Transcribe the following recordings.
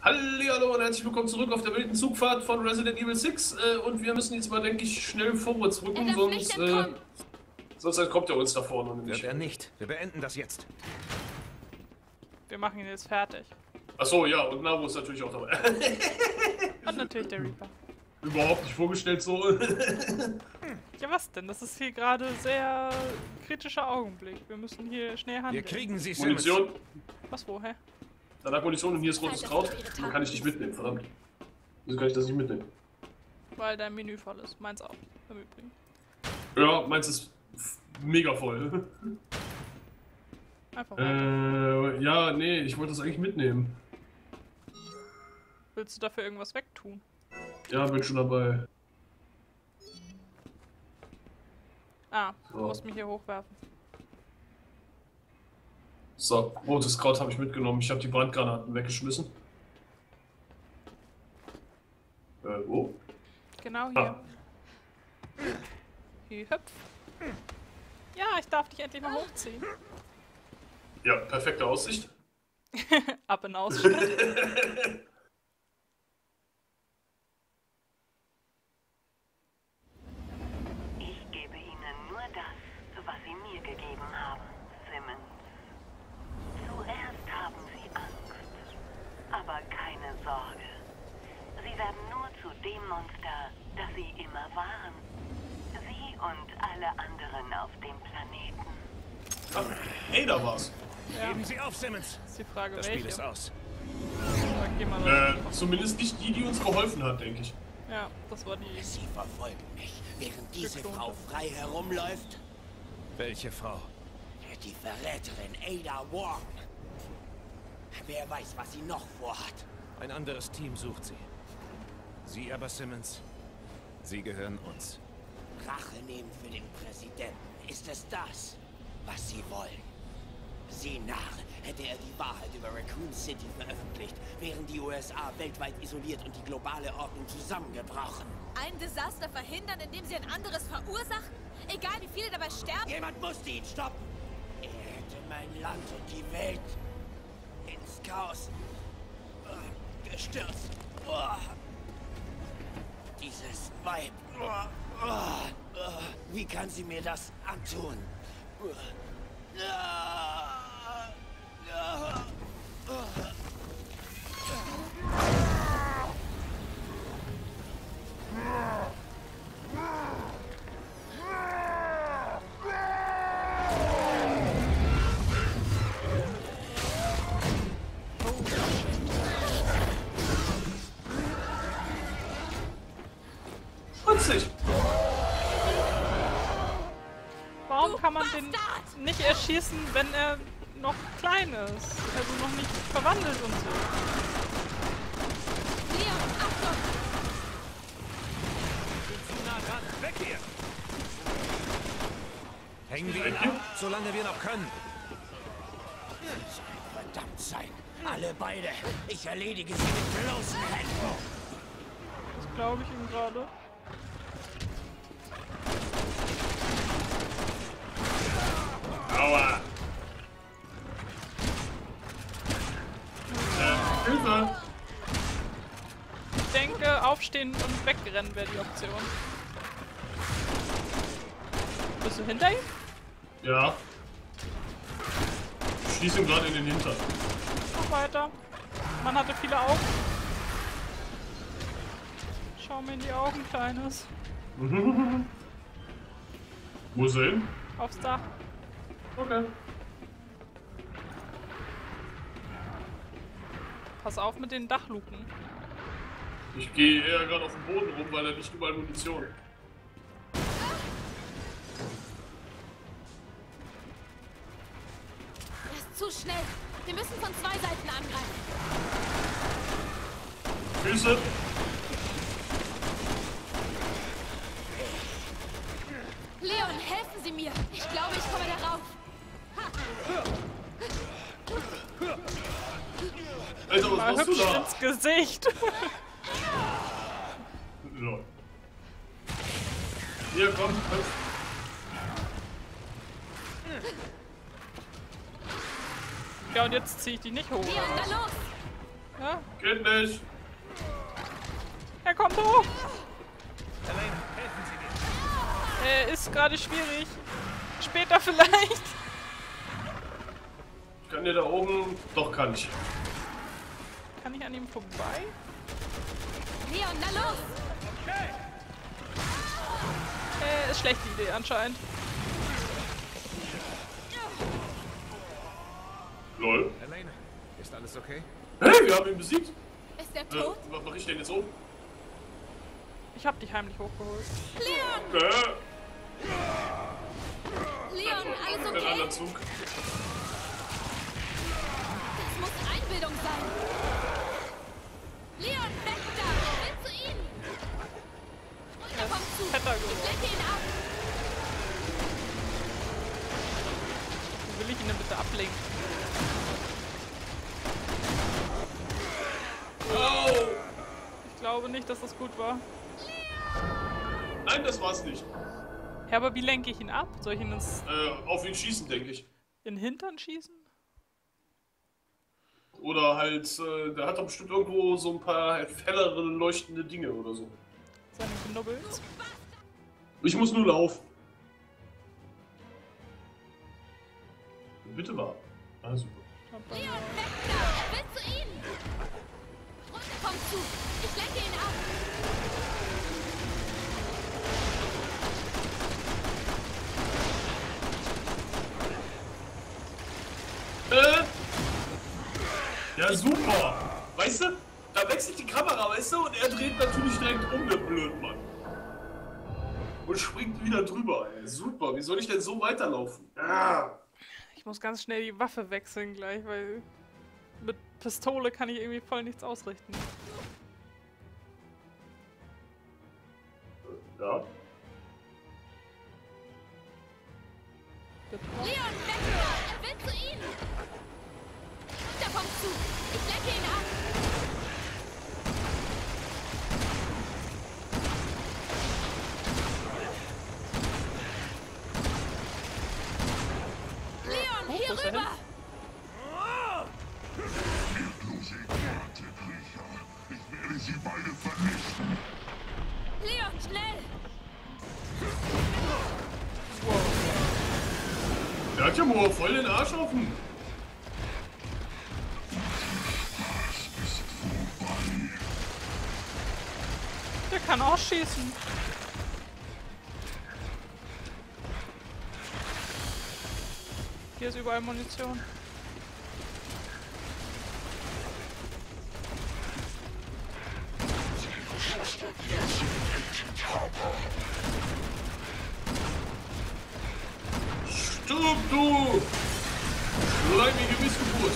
Hallihallo und herzlich willkommen zurück auf der wilden Zugfahrt von Resident Evil 6 und wir müssen jetzt mal, denke ich, schnell vorwärts rücken, sonst kommt er uns da vorne nämlich. Wird er nicht. Wir beenden das jetzt. Wir machen ihn jetzt fertig. Achso, ja, und Naru ist natürlich auch dabei. Und natürlich der Reaper. Überhaupt nicht vorgestellt so. Ja, was denn? Das ist hier gerade sehr kritischer Augenblick. Wir müssen hier schnell handeln. Wir kriegen sie, Simmons. Munition. Was, woher? Da lag Munition und hier ist rotes Kraut. Dann kann ich dich mitnehmen, verdammt. Wieso kann ich das nicht mitnehmen? Weil dein Menü voll ist. Meins auch, im Übrigen. Ja, meins ist mega voll. Einfach weiter. Ja, nee, ich wollte das eigentlich mitnehmen. Willst du dafür irgendwas wegtun? Ja, bin schon dabei. Ah, du So. musst mich hier hochwerfen. So, rotes Kraut habe ich mitgenommen. Ich habe die Brandgranaten weggeschmissen. Wo? Genau hier. Ah. Hier, hüpf. Ja, ich darf dich endlich mal hochziehen. Ja, perfekte Aussicht. Ab in Ausschnitt. Ich gebe Ihnen nur das, was Sie mir gegeben haben, Simmons. Zuerst haben Sie Angst, aber keine Sorge. Sie werden nur zu dem Monster, das Sie immer waren. Sie und alle anderen auf dem Planeten. Ach, hey, da war's. Ja, Geben Sie auf, Simmons. ist die Frage, Das welche. Spiel ist aus. Dann geh mal los. Zumindest nicht die, die uns geholfen hat, denke ich. Ja, das war die. Sie verfolgen mich, während diese Geklonte. Frau frei herumläuft. Welche Frau? Die Verräterin Ada Wong. Wer weiß, was sie noch vorhat. Ein anderes Team sucht sie. Sie aber, Simmons, Sie gehören uns. Rache nehmen für den Präsidenten. Ist es das, was sie wollen? Sie Narr, hätte er die Wahrheit über Raccoon City veröffentlicht, wären die USA weltweit isoliert und die globale Ordnung zusammengebrochen. Ein Desaster verhindern, indem sie ein anderes verursachen? Egal wie viele dabei sterben? Jemand musste ihn stoppen. Er hätte mein Land und die Welt ins Chaos gestürzt. Dieses Weib. Wie kann sie mir das antun? Witzig. Warum kann man den Bastard! nicht erschießen, wenn er noch klein ist? Also noch nicht verwandelt und so. Leon, Achtung! Zu nah dran. Weg hier! Hängen wir ihn Weg hier? ab, solange wir noch können. Verdammt sein. Alle beide. Ich erledige sie mit bloßen Händen. Das glaube ich ihm gerade. Aua. Hilfe. Ich denke, aufstehen und wegrennen wäre die Option. Bist du hinter ihm? Ja. Ich schieße ihn gerade in den Hintern. Mach weiter. Man hatte viele Augen. Schau mir in die Augen, Kleines. Wo ist er hin? Aufs Dach. Okay. Pass auf mit den Dachluken. Ich gehe eher gerade auf den Boden rum, weil er nicht überall Munition. Er ist zu schnell. Wir müssen von zwei Seiten angreifen. Füße. Leon, helfen Sie mir. Ich glaube, ich komme darauf. Alter, was Mal machst du hübsch da? ins Gesicht. So. Hier, komm. Ja, und jetzt ziehe ich die nicht hoch. Leon, oder na was? los! Ja? Geht nicht. Er kommt hoch. Elaine, helfen Sie mir. Ist gerade schwierig. Später vielleicht. Ich kann dir da oben... Doch, kann ich. Kann ich an ihm vorbei? Leon, na los! Ist schlechte Idee anscheinend. Lol. Elaine, ist alles okay? Hey, wir haben ihn besiegt. Ist der tot? Was mache ich denn jetzt oben? Ich hab dich heimlich hochgeholt. Leon! Leon, alles Den okay? anderen Zug. Das muss Einbildung sein. Leon, weg da! Ich will zu ihm! Und er kommt zu. Fetter Ich geworden. lenke ihn ab. Wie will ich ihn denn bitte ablenken? Oh! Ich glaube nicht, dass das gut war. Nein, das war's nicht. Ja, aber wie lenke ich ihn ab? Soll ich ihn Auf ihn schießen, denke ich. in den Hintern schießen? Oder halt, der hat doch bestimmt irgendwo so ein paar hellere leuchtende Dinge oder so. Seine Knubbels? Ich muss nur laufen. Bitte wahr. Ah, super. Leon, weg da! Er will zu ihm! Und er kommt zu. Ich lenke ihn ab. Ja, super. Weißt du, da wechselt die Kamera, weißt du, und er dreht natürlich direkt um, der Blödmann. Und springt wieder drüber, ey. Super, wie soll ich denn so weiterlaufen? Ah. Ich muss ganz schnell die Waffe wechseln gleich, weil mit Pistole kann ich irgendwie voll nichts ausrichten. Ja. Bitte. Leon, weg da! Er will zu ihm! Und er kommt zu. Ich lenke ihn ab. Leon, hier wo ist er hin? rüber! Ich werde sie beide vernichten. Leon, schnell! Der hat ja wohl voll den Arsch offen. Der kann auch schießen. Hier ist überall Munition. Stirb, du! Schleimige Missgeburt.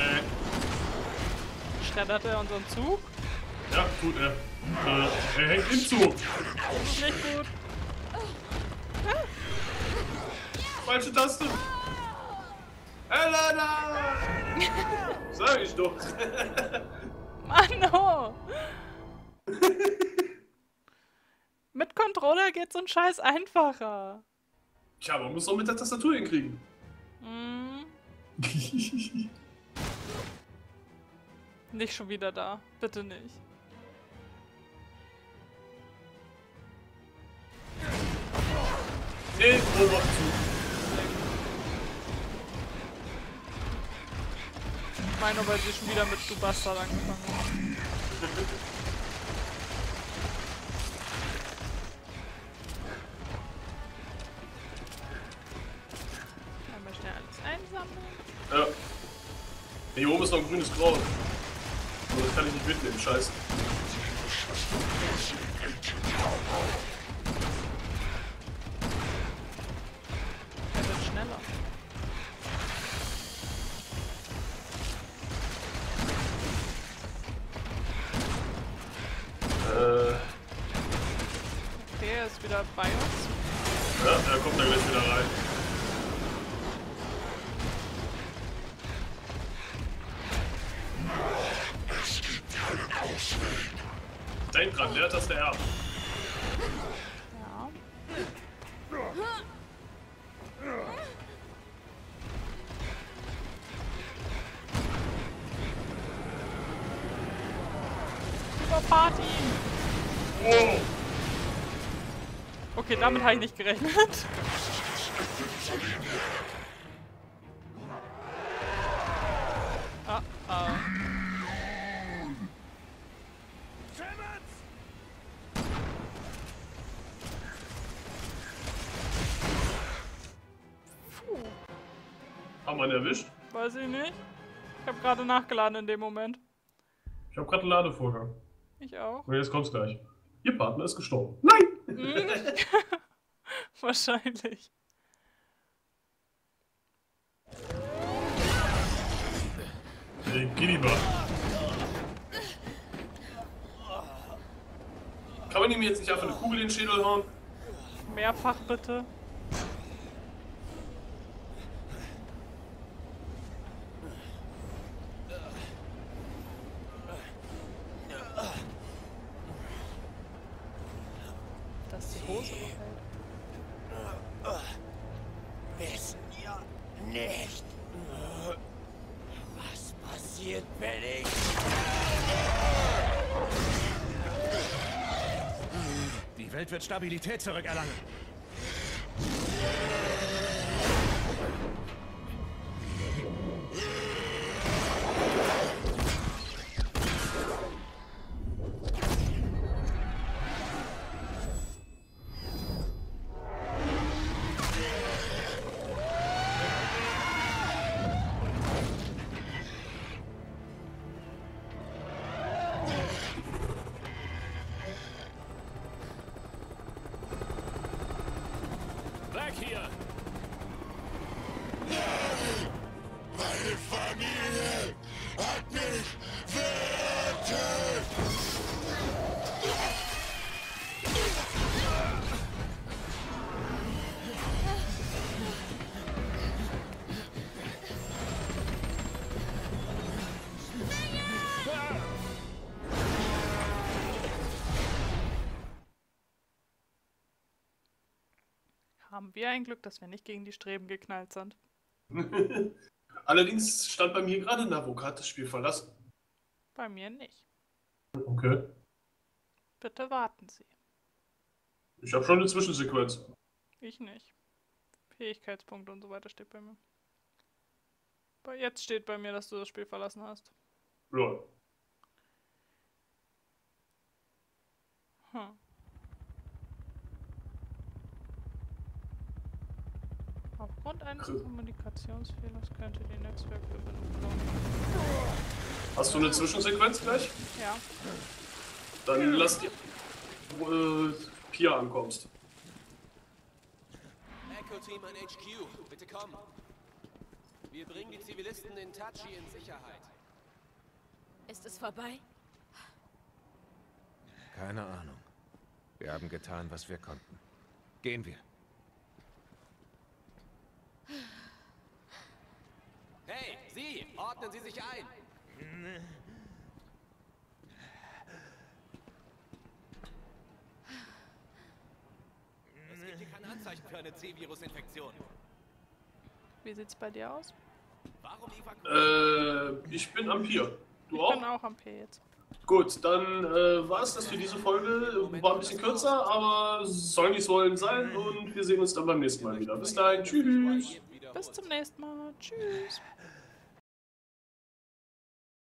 Schreddert er unseren Zug? Ja, tut er. Er hängt im Zug. Das ist nicht gut. Falsche Taste. Elena! Sag ich doch. Mann, mit Controller geht so ein Scheiß einfacher. Tja, man muss doch mit der Tastatur hinkriegen. Hm, nicht schon wieder da. Bitte nicht. Nee, Ober zu. Ich meine, weil sie schon wieder mit Du Bastard angefangen haben. Einmal schnell alles einsammeln. Ja. Hier oben ist noch ein grünes Kraut. Aber das kann ich nicht mitnehmen, scheiße. Er wird schneller. Okay, er ist wieder bei uns. Ja, er kommt da gleich wieder rein. Denk dran, der hat das der Herr. Ja. Überfahrt ihn! Oh. Okay, damit habe ich nicht gerechnet. Ah, ah. Puh, Haben wir ihn erwischt? weiß ich nicht. Ich habe gerade nachgeladen in dem Moment. Ich habe gerade einen Ladevorgang. Ich auch. Und jetzt kommt's gleich. Ihr Partner ist gestorben. Nein! Wahrscheinlich. Geh lieber. Kann man ihm jetzt nicht einfach eine Kugel in den Schädel hauen? Mehrfach bitte. Dass die Hose gefällt. Wissen ja nicht, was passiert, wenn ich... Die Welt wird Stabilität zurückerlangen. Black hier! Meine Familie hat mich verraten! Haben wir ein Glück, dass wir nicht gegen die Streben geknallt sind. Allerdings stand bei mir gerade ein Avocat das Spiel verlassen. Bei mir nicht. Okay. Bitte warten Sie. Ich habe schon eine Zwischensequenz. Ich nicht. Fähigkeitspunkte und so weiter steht bei mir. Aber jetzt steht bei mir, dass du das Spiel verlassen hast. Ja. Hm. Aufgrund eines Kommunikationsfehlers könnte die Netzwerkverbindung laufen. Hast du eine Zwischensequenz gleich? Ja. Dann lass die Pia ankommst. Echo Team an HQ, bitte kommen. Wir bringen die Zivilisten in Tachi in Sicherheit. Ist es vorbei? Keine Ahnung. Wir haben getan, was wir konnten. Gehen wir. Hey, Sie! Ordnen Sie sich ein! Es gibt hier keine Anzeichen für eine C-Virus-Infektion. Wie sieht's bei dir aus? Warum evakuieren? Ich bin am Pier. Du Ich auch? bin auch am P jetzt. Gut, dann war es das für diese Folge. War ein bisschen kürzer, aber soll nicht sollen sein. Und wir sehen uns dann beim nächsten Mal wieder. Bis dahin, tschüss. Bis zum nächsten Mal. Tschüss.